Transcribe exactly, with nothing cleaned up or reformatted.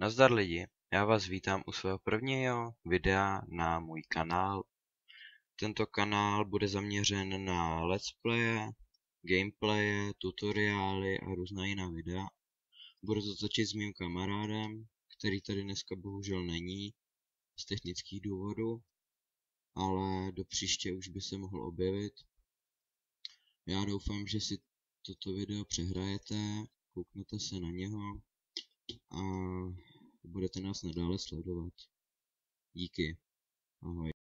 Nazdar lidi, já vás vítám u svého prvního videa na můj kanál. Tento kanál bude zaměřen na let's playe, gameplaye, tutoriály a různá jiná videa. Budu to točit s mým kamarádem, který tady dneska bohužel není z technických důvodů, ale do příště už by se mohl objevit. Já doufám, že si toto video přehrajete, kouknete se na něho a budete nás nadále sledovat. Díky. Ahoj.